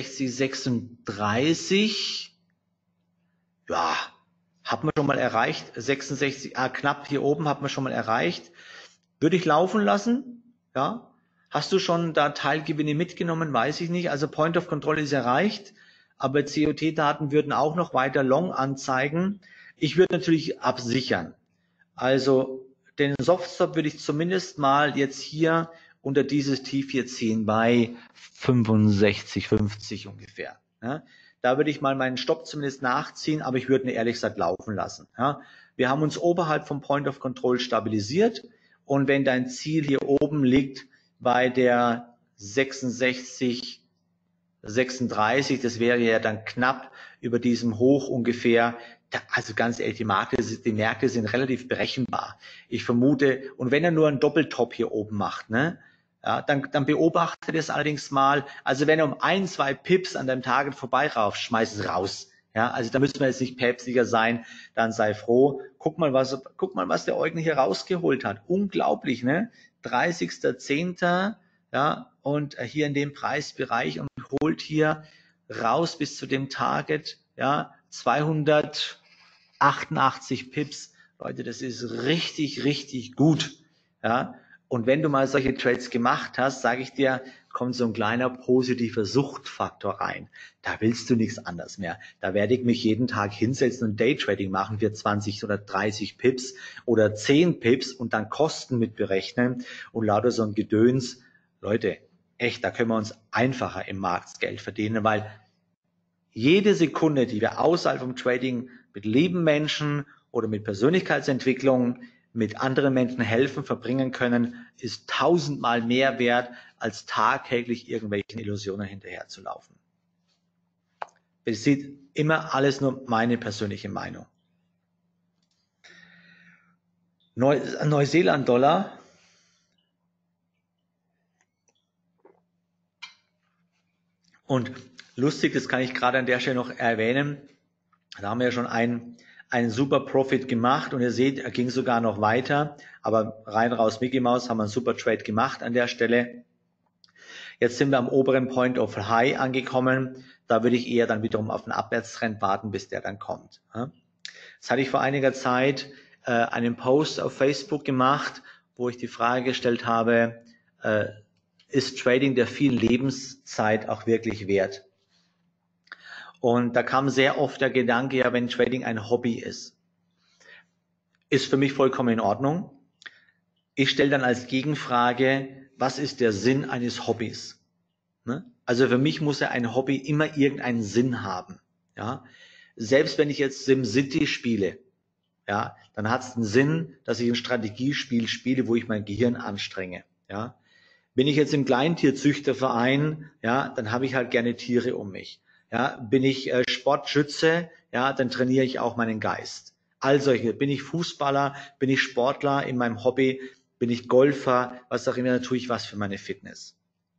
66,36. Ja, hat man schon mal erreicht. 66, knapp hier oben hat man schon mal erreicht. Würde ich laufen lassen, ja. Hast du schon da Teilgewinne mitgenommen? Weiß ich nicht. Also Point of Control ist erreicht, aber COT-Daten würden auch noch weiter long anzeigen. Ich würde natürlich absichern. Also den Softstop würde ich zumindest mal jetzt hier unter dieses Tief hier ziehen bei 65,50 ungefähr. Ja. Da würde ich mal meinen Stopp zumindest nachziehen, aber ich würde ihn ehrlich gesagt laufen lassen. Ja. Wir haben uns oberhalb vom Point of Control stabilisiert, und wenn dein Ziel hier oben liegt bei der 66,36, das wäre ja dann knapp über diesem Hoch ungefähr. Also ganz ehrlich, die Märkte sind relativ berechenbar. Ich vermute, und wenn er nur einen Doppeltop hier oben macht, ne, ja, dann beobachte das allerdings mal. Also wenn er um 1, 2 Pips an deinem Target vorbeirauft, schmeiß es raus. Ja, also da müssen wir jetzt nicht päpstlicher sein, dann sei froh. Guck mal, was der Eugen hier rausgeholt hat. Unglaublich, ne? 30.10. Ja, und hier in dem Preisbereich, und holt hier raus bis zu dem Target, ja, 288 Pips. Leute, das ist richtig, richtig gut. Ja, und wenn du mal solche Trades gemacht hast, sage ich dir, kommt so ein kleiner positiver Suchtfaktor rein. Da willst du nichts anderes mehr. Da werde ich mich jeden Tag hinsetzen und Daytrading machen für 20 oder 30 Pips oder 10 Pips und dann Kosten mit berechnen und lauter so ein Gedöns. Leute, echt, da können wir uns einfacher im Markt Geld verdienen, weil jede Sekunde, die wir außerhalb vom Trading mit lieben Menschen oder mit Persönlichkeitsentwicklung mit anderen Menschen helfen, verbringen können, ist 1000-mal mehr wert, als tagtäglich irgendwelchen Illusionen hinterherzulaufen. bezieht immer alles nur meine persönliche Meinung. Neuseeland-Dollar. Und lustig, das kann ich gerade an der Stelle noch erwähnen, da haben wir ja schon einen super Profit gemacht und ihr seht, er ging sogar noch weiter, aber rein raus Mickey Mouse haben wir einen super Trade gemacht an der Stelle. Jetzt sind wir am oberen Point of High angekommen, da würde ich eher dann wiederum auf den Abwärtstrend warten, bis der dann kommt. Jetzt hatte ich vor einiger Zeit einen Post auf Facebook gemacht, wo ich die Frage gestellt habe, ist Trading der vielen Lebenszeit auch wirklich wert? Und da kam sehr oft der Gedanke, ja, wenn Trading ein Hobby ist für mich vollkommen in Ordnung. Ich stelle dann als Gegenfrage, was ist der Sinn eines Hobbys? Ne? Also für mich muss ja ein Hobby immer irgendeinen Sinn haben. Ja? Selbst wenn ich jetzt SimCity spiele, ja, dann hat es einen Sinn, dass ich ein Strategiespiel spiele, wo ich mein Gehirn anstrenge. Ja? Bin ich jetzt im Kleintierzüchterverein, ja, dann habe ich halt gerne Tiere um mich. Ja, bin ich Sportschütze, ja, dann trainiere ich auch meinen Geist. All solche. Bin ich Fußballer, bin ich Sportler in meinem Hobby, bin ich Golfer, was auch immer, dann tue ich was für meine Fitness.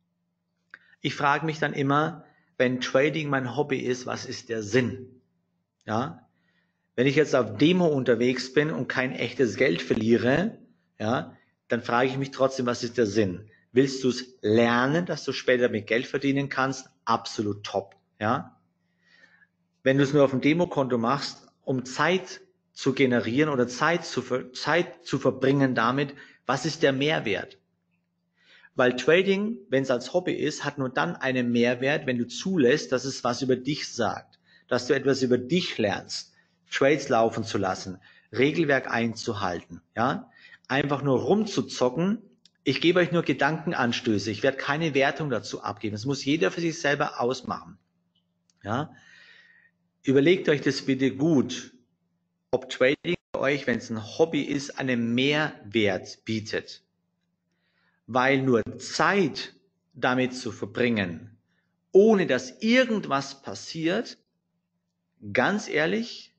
Ich frage mich dann immer, wenn Trading mein Hobby ist, was ist der Sinn? Ja, wenn ich jetzt auf Demo unterwegs bin und kein echtes Geld verliere, ja, dann frage ich mich trotzdem, was ist der Sinn? Willst du es lernen, dass du später mit Geld verdienen kannst? Absolut top. Ja? Wenn du es nur auf dem Demokonto machst, um Zeit zu generieren oder Zeit zu verbringen damit, was ist der Mehrwert? Weil Trading, wenn es als Hobby ist, hat nur dann einen Mehrwert, wenn du zulässt, dass es was über dich sagt, dass du etwas über dich lernst, Trades laufen zu lassen, Regelwerk einzuhalten. Ja? Einfach nur rumzuzocken. Ich gebe euch nur Gedankenanstöße. Ich werde keine Wertung dazu abgeben. Das muss jeder für sich selber ausmachen. Ja? Überlegt euch das bitte gut, ob Trading für euch, wenn es ein Hobby ist, einen Mehrwert bietet. Weil nur Zeit damit zu verbringen, ohne dass irgendwas passiert, ganz ehrlich,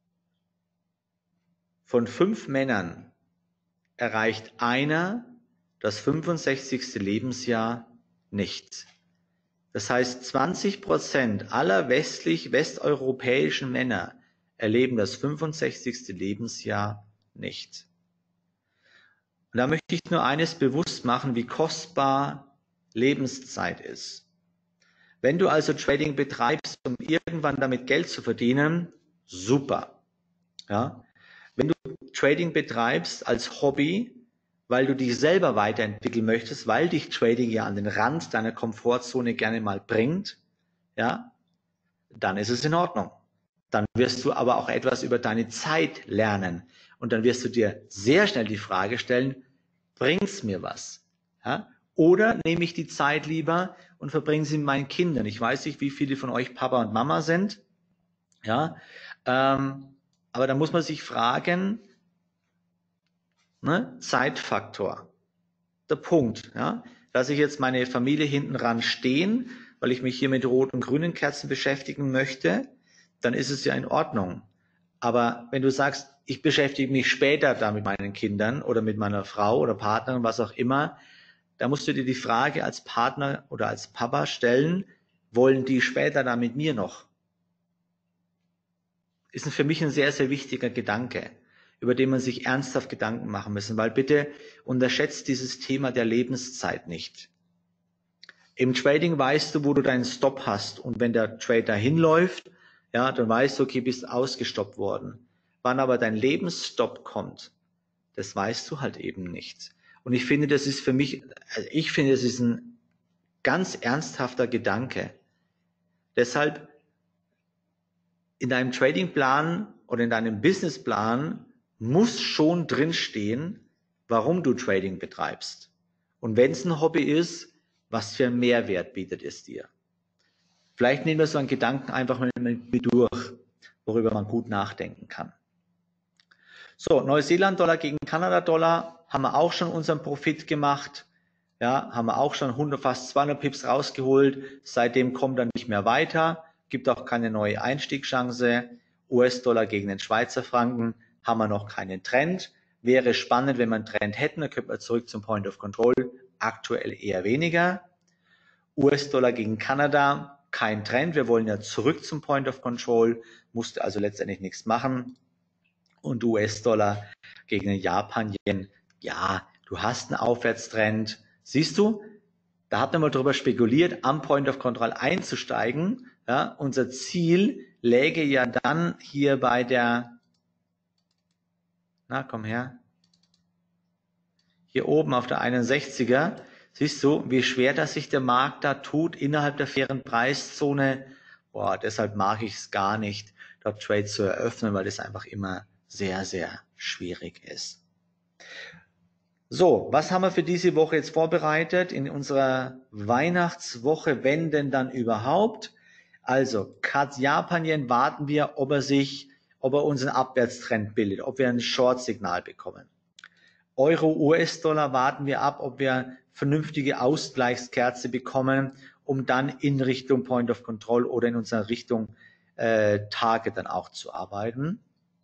von 5 Männern erreicht einer das 65. Lebensjahr nicht. Das heißt, 20% aller westeuropäischen Männer erleben das 65. Lebensjahr nicht. Und da möchte ich nur eines bewusst machen, wie kostbar Lebenszeit ist. Wenn du also Trading betreibst, um irgendwann damit Geld zu verdienen, super. Ja? Wenn du Trading betreibst als Hobby, weil du dich selber weiterentwickeln möchtest, weil dich Trading ja an den Rand deiner Komfortzone gerne mal bringt, ja, dann ist es in Ordnung. Dann wirst du aber auch etwas über deine Zeit lernen. Und dann wirst du dir sehr schnell die Frage stellen, bringt's mir was? Ja? Oder nehme ich die Zeit lieber und verbringe sie mit meinen Kindern? Ich weiß nicht, wie viele von euch Papa und Mama sind. Ja, aber da muss man sich fragen, ne? Zeitfaktor. Der Punkt, ja, lasse ich jetzt meine Familie hinten ran stehen, weil ich mich hier mit roten und grünen Kerzen beschäftigen möchte, dann ist es ja in Ordnung. Aber wenn du sagst, ich beschäftige mich später da mit meinen Kindern oder mit meiner Frau oder Partnerin, was auch immer, da musst du dir die Frage als Partner oder als Papa stellen, wollen die später da mit mir noch? Ist für mich ein sehr, sehr wichtiger Gedanke, über den man sich ernsthaft Gedanken machen müssen, weil bitte unterschätzt dieses Thema der Lebenszeit nicht. Im Trading weißt du, wo du deinen Stop hast und wenn der Trade dahin läuft, ja, dann weißt du, okay, bist ausgestoppt worden. Wann aber dein Lebensstopp kommt, das weißt du halt eben nicht. Und ich finde, das ist für mich, ich finde, das ist ein ganz ernsthafter Gedanke. Deshalb in deinem Tradingplan oder in deinem Businessplan muss schon drinstehen, warum du Trading betreibst. Und wenn es ein Hobby ist, was für einen Mehrwert bietet es dir? Vielleicht nehmen wir so einen Gedanken einfach mal mit durch, worüber man gut nachdenken kann. So, Neuseeland-Dollar gegen Kanada-Dollar haben wir auch schon unseren Profit gemacht. Ja, haben wir auch schon fast 200 Pips rausgeholt. Seitdem kommt er nicht mehr weiter. gibt auch keine neue Einstiegschance. US-Dollar gegen den Schweizer Franken haben wir noch keinen Trend. Wäre spannend, wenn wir einen Trend hätten, dann könnte man zurück zum Point of Control. Aktuell eher weniger. US-Dollar gegen Kanada, kein Trend. Wir wollen ja zurück zum Point of Control, musste also letztendlich nichts machen. Und US-Dollar gegen den Japan-Yen, ja, du hast einen Aufwärtstrend. Siehst du, da hat man mal drüber spekuliert, am Point of Control einzusteigen. Ja, unser Ziel läge ja dann hier bei der, na komm her, hier oben auf der 61er. Siehst du, wie schwer das sich der Markt da tut innerhalb der fairen Preiszone. Boah, deshalb mag ich es gar nicht, dort Trade zu eröffnen, weil das einfach immer sehr, sehr schwierig ist. So, was haben wir für diese Woche jetzt vorbereitet in unserer Weihnachtswoche, wenn denn dann überhaupt? Also, CAD Japan Yen warten wir, ob er unseren Abwärtstrend bildet, ob wir ein Short-Signal bekommen. Euro US-Dollar warten wir ab, ob wir vernünftige Ausgleichskerze bekommen, um dann in Richtung Point of Control oder in unserer Richtung Target dann auch zu arbeiten.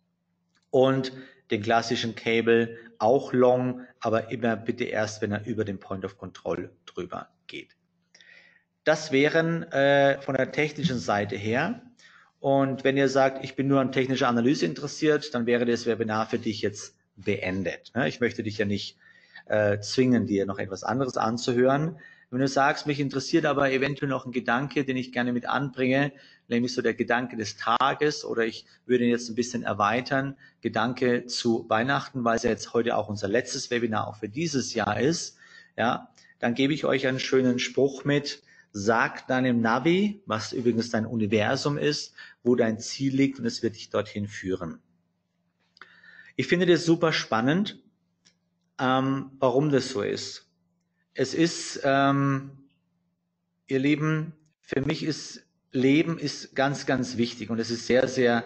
Und den klassischen Cable auch long, aber immer bitte erst, wenn er über den Point of Control drüber geht. Das wären von der technischen Seite her. Und wenn ihr sagt, ich bin nur an technischer Analyse interessiert, dann wäre das Webinar für dich jetzt beendet. Ich möchte dich ja nicht zwingen, dir noch etwas anderes anzuhören. Wenn du sagst, mich interessiert aber eventuell noch ein Gedanke, den ich gerne mit anbringe, nämlich so der Gedanke des Tages, oder ich würde ihn jetzt ein bisschen erweitern, Gedanke zu Weihnachten, weil es ja jetzt heute auch unser letztes Webinar auch für dieses Jahr ist, ja, dann gebe ich euch einen schönen Spruch mit: Sag deinem Navi, was übrigens dein Universum ist, wo dein Ziel liegt, und es wird dich dorthin führen. Ich finde das super spannend, warum das so ist. Es ist, ihr Lieben, für mich ist Leben ist ganz, ganz wichtig, und es ist sehr, sehr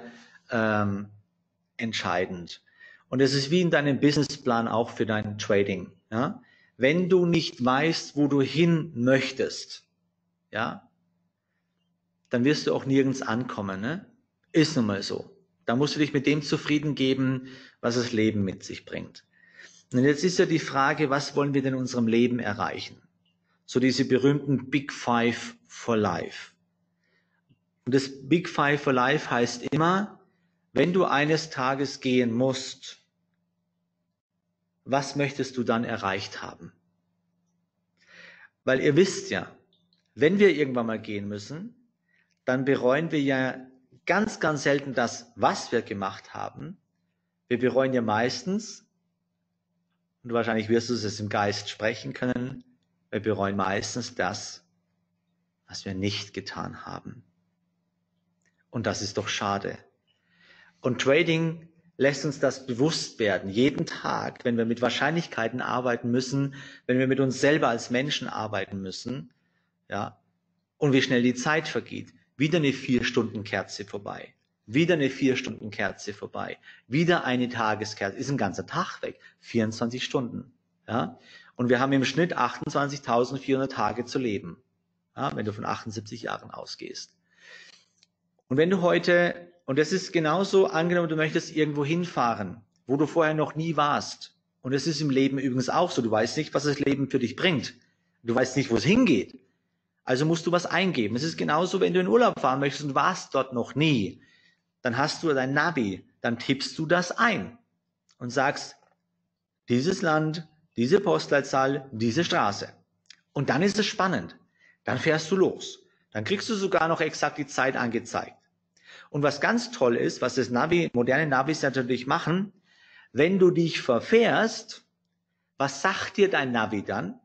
entscheidend. Und es ist wie in deinem Businessplan auch für dein Trading. Ja? Wenn du nicht weißt, wo du hin möchtest, ja, dann wirst du auch nirgends ankommen. Ne? Ist nun mal so. Da musst du dich mit dem zufrieden geben, was das Leben mit sich bringt. Und jetzt ist ja die Frage, was wollen wir denn in unserem Leben erreichen? So diese berühmten Big Five for Life. Und das Big Five for Life heißt immer, wenn du eines Tages gehen musst, was möchtest du dann erreicht haben? Weil ihr wisst ja, wenn wir irgendwann mal gehen müssen, dann bereuen wir ja ganz, ganz selten das, was wir gemacht haben. Wir bereuen ja meistens, und wahrscheinlich wirst du es im Geist sprechen können, wir bereuen meistens das, was wir nicht getan haben. Und das ist doch schade. Und Trading lässt uns das bewusst werden, jeden Tag, wenn wir mit Wahrscheinlichkeiten arbeiten müssen, wenn wir mit uns selber als Menschen arbeiten müssen, ja, und wie schnell die Zeit vergeht. Wieder eine 4-Stunden-Kerze vorbei. Wieder eine 4-Stunden-Kerze vorbei. Wieder eine Tageskerze. Ist ein ganzer Tag weg. 24 Stunden. Ja? Und wir haben im Schnitt 28.400 Tage zu leben. Ja? Wenn du von 78 Jahren ausgehst. Und wenn du heute, und das ist genauso, angenommen, du möchtest irgendwo hinfahren, wo du vorher noch nie warst. Und es ist im Leben übrigens auch so. Du weißt nicht, was das Leben für dich bringt. Du weißt nicht, wo es hingeht. Also musst du was eingeben. Es ist genauso, wenn du in Urlaub fahren möchtest und warst dort noch nie. Dann hast du dein Navi, dann tippst du das ein und sagst, dieses Land, diese Postleitzahl, diese Straße. Und dann ist es spannend. Dann fährst du los. Dann kriegst du sogar noch exakt die Zeit angezeigt. Und was ganz toll ist, was das Navi, moderne Navis natürlich machen, wenn du dich verfährst, was sagt dir dein Navi dann?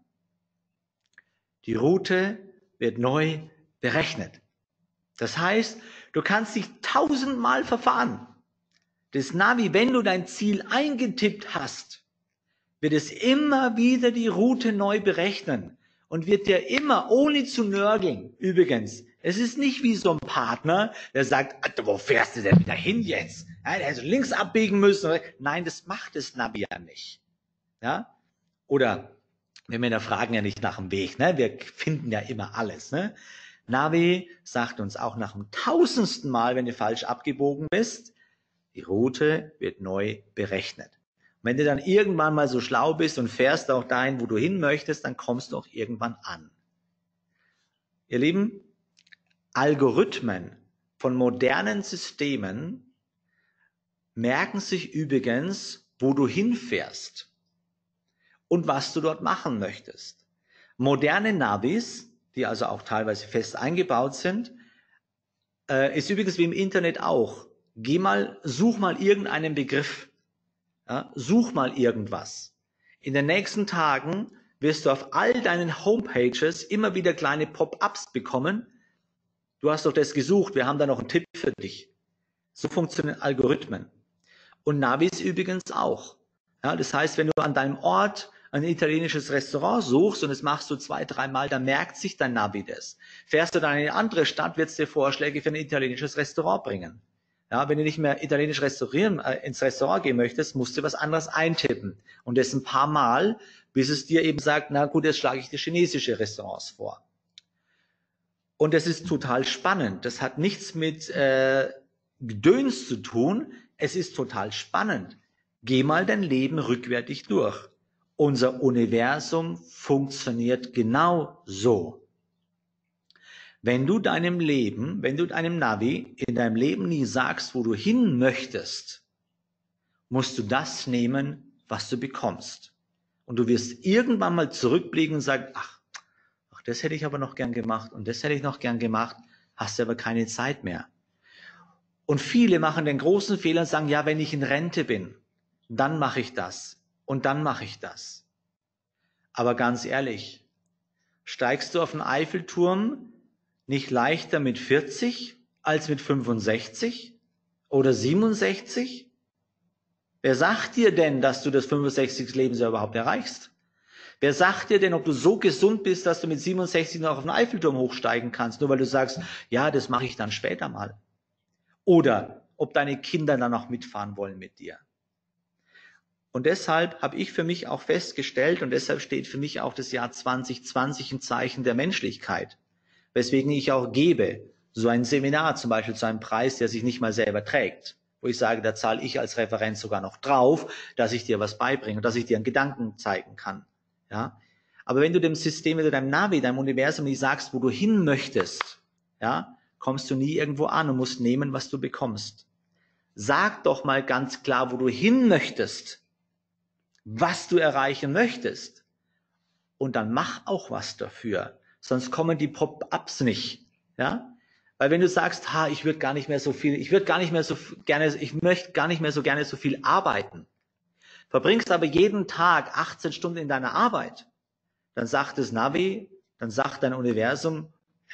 Die Route wird neu berechnet. Das heißt, du kannst dich 1000-mal verfahren. Das Navi, wenn du dein Ziel eingetippt hast, wird es immer wieder die Route neu berechnen und wird dir immer, ohne zu nörgeln, übrigens, es ist nicht wie so ein Partner, der sagt, wo fährst du denn wieder hin jetzt? Ja, der hätte links abbiegen müssen. Nein, das macht das Navi ja nicht. Ja? Oder wir Männer fragen ja nicht nach dem Weg, ne? Wir finden ja immer alles. Ne? Navi sagt uns auch nach dem 1000. Mal, wenn du falsch abgebogen bist, die Route wird neu berechnet. Und wenn du dann irgendwann mal so schlau bist und fährst auch dahin, wo du hin möchtest, dann kommst du auch irgendwann an. Ihr Lieben, Algorithmen von modernen Systemen merken sich übrigens, wo du hinfährst und was du dort machen möchtest. Moderne Navis, die also auch teilweise fest eingebaut sind, ist übrigens wie im Internet auch. Such mal irgendeinen Begriff. Ja, such mal irgendwas. In den nächsten Tagen wirst du auf all deinen Homepages immer wieder kleine Pop-ups bekommen. Du hast doch das gesucht, wir haben da noch einen Tipp für dich. So funktionieren Algorithmen. Und Navis übrigens auch. Ja, das heißt, wenn du an deinem Ort ein italienisches Restaurant suchst und das machst du 2, 3 Mal, dann merkt sich dein Navi das. Fährst du dann in eine andere Stadt, wird es dir Vorschläge für ein italienisches Restaurant bringen. Ja, wenn du nicht mehr italienisch ins Restaurant gehen möchtest, musst du was anderes eintippen. Und das ein paar Mal, bis es dir eben sagt, na gut, jetzt schlage ich dir chinesische Restaurants vor. Und das ist total spannend. Das hat nichts mit Gedöns zu tun. Es ist total spannend. Geh mal dein Leben rückwärtig durch. Unser Universum funktioniert genau so. Wenn du deinem Navi in deinem Leben nie sagst, wo du hin möchtest, musst du das nehmen, was du bekommst. Und du wirst irgendwann mal zurückblicken und sagen, ach, das hätte ich aber noch gern gemacht und das hätte ich noch gern gemacht, hast du aber keine Zeit mehr. Und viele machen den großen Fehler und sagen, ja, wenn ich in Rente bin, dann mache ich das und dann mache ich das. Aber ganz ehrlich, steigst du auf den Eiffelturm nicht leichter mit 40 als mit 65 oder 67? Wer sagt dir denn, dass du das 65. Lebensjahr überhaupt erreichst? Wer sagt dir denn, ob du so gesund bist, dass du mit 67 noch auf den Eiffelturm hochsteigen kannst, nur weil du sagst, ja, das mache ich dann später mal? Oder ob deine Kinder dann noch mitfahren wollen mit dir? Und deshalb habe ich für mich auch festgestellt, und deshalb steht für mich auch das Jahr 2020 im Zeichen der Menschlichkeit, weswegen ich auch gebe, so ein Seminar zum Beispiel zu einem Preis, der sich nicht mal selber trägt, wo ich sage, da zahle ich als Referent sogar noch drauf, dass ich dir was beibringe und dass ich dir einen Gedanken zeigen kann. Ja? Aber wenn du dem System, wenn du deinem Navi, deinem Universum nicht sagst, wo du hin möchtest, ja, kommst du nie irgendwo an und musst nehmen, was du bekommst. Sag doch mal ganz klar, wo du hin möchtest, was du erreichen möchtest. Und dann mach auch was dafür. Sonst kommen die Pop-ups nicht. Ja? Weil wenn du sagst, ich möchte gar nicht mehr so gerne so viel arbeiten, verbringst aber jeden Tag 18 Stunden in deiner Arbeit, dann sagt das Navi, dann sagt dein Universum,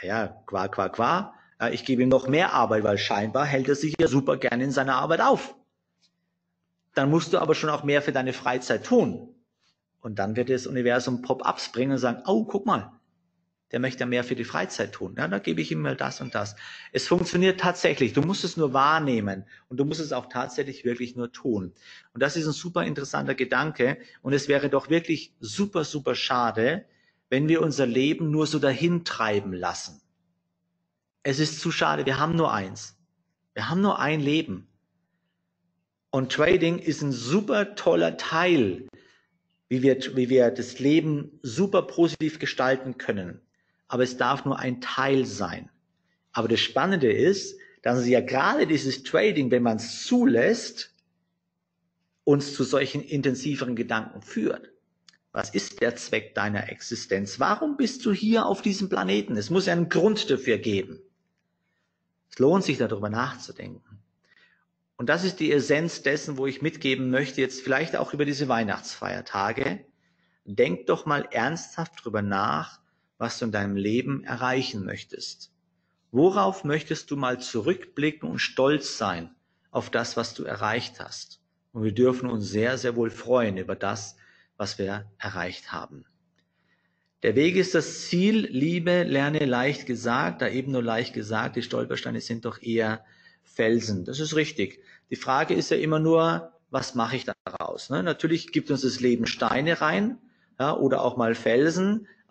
ich gebe ihm noch mehr Arbeit, weil scheinbar hält er sich ja super gerne in seiner Arbeit auf. Dann musst du aber schon auch mehr für deine Freizeit tun. Und dann wird das Universum Pop-ups bringen und sagen, oh, guck mal, der möchte ja mehr für die Freizeit tun. Ja, da gebe ich ihm mal das und das. Es funktioniert tatsächlich. Du musst es nur wahrnehmen und du musst es auch tatsächlich wirklich nur tun. Und das ist ein super interessanter Gedanke. Und es wäre doch wirklich super, super schade, wenn wir unser Leben nur so dahin treiben lassen. Es ist zu schade. Wir haben nur eins. Wir haben nur ein Leben. Und Trading ist ein super toller Teil, wie wir das Leben super positiv gestalten können. Aber es darf nur ein Teil sein. Aber das Spannende ist, dass ja gerade dieses Trading, wenn man es zulässt, uns zu solchen intensiveren Gedanken führt. Was ist der Zweck deiner Existenz? Warum bist du hier auf diesem Planeten? Es muss ja einen Grund dafür geben. Es lohnt sich, darüber nachzudenken. Und das ist die Essenz dessen, wo ich mitgeben möchte, jetzt vielleicht auch über diese Weihnachtsfeiertage. Denk doch mal ernsthaft drüber nach, was du in deinem Leben erreichen möchtest. Worauf möchtest du mal zurückblicken und stolz sein auf das, was du erreicht hast? Und wir dürfen uns sehr, sehr wohl freuen über das, was wir erreicht haben. Der Weg ist das Ziel, Liebe, lerne leicht gesagt, da eben nur leicht gesagt, die Stolpersteine sind doch eher Felsen. Das ist richtig. Die Frage ist ja immer nur, was mache ich daraus? Ne? Natürlich gibt uns das Leben Steine rein, ja, oder auch mal Felsen,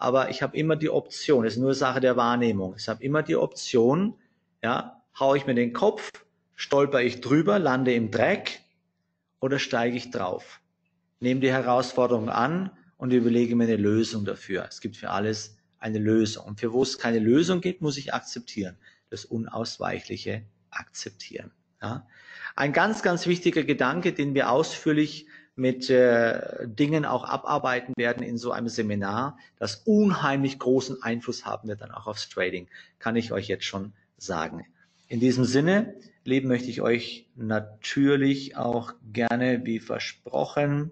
aber ich habe immer die Option, es ist nur Sache der Wahrnehmung, ich habe immer die Option, ja, haue ich mir den Kopf, stolper ich drüber, lande im Dreck oder steige ich drauf? Nehme die Herausforderung an und überlege mir eine Lösung dafür. Es gibt für alles eine Lösung. Und für wo es keine Lösung gibt, muss ich akzeptieren. Das Unausweichliche akzeptieren. Ja? Ein ganz, ganz wichtiger Gedanke, den wir ausführlich mit Dingen auch abarbeiten werden in so einem Seminar, das unheimlich großen Einfluss haben wird dann auch aufs Trading, kann ich euch jetzt schon sagen. In diesem Sinne, Lieben, möchte ich euch natürlich auch gerne, wie versprochen,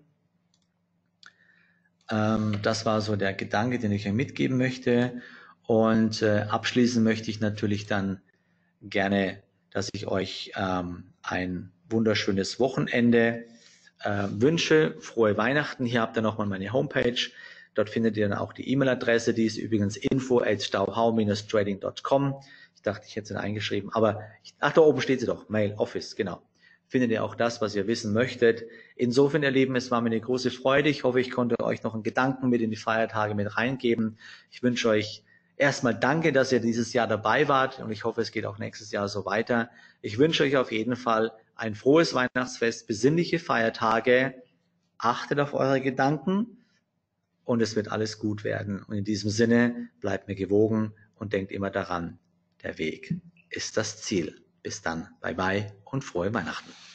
das war so der Gedanke, den ich euch mitgeben möchte. Und abschließend möchte ich natürlich dann gerne, dass ich euch ein wunderschönes Wochenende wünsche. Frohe Weihnachten. Hier habt ihr nochmal meine Homepage. Dort findet ihr dann auch die E-Mail-Adresse. Die ist übrigens info@stauhau-trading.com. Ich dachte, ich hätte sie eingeschrieben, aber da oben steht sie doch. Mail, Office, genau. Findet ihr auch das, was ihr wissen möchtet. Insofern, ihr Lieben, es war mir eine große Freude. Ich hoffe, ich konnte euch noch einen Gedanken mit in die Feiertage mit reingeben. Ich wünsche euch erstmal danke, dass ihr dieses Jahr dabei wart und ich hoffe, es geht auch nächstes Jahr so weiter. Ich wünsche euch auf jeden Fall ein frohes Weihnachtsfest, besinnliche Feiertage. Achtet auf eure Gedanken und es wird alles gut werden. Und in diesem Sinne, bleibt mir gewogen und denkt immer daran, der Weg ist das Ziel. Bis dann, bye bye und frohe Weihnachten.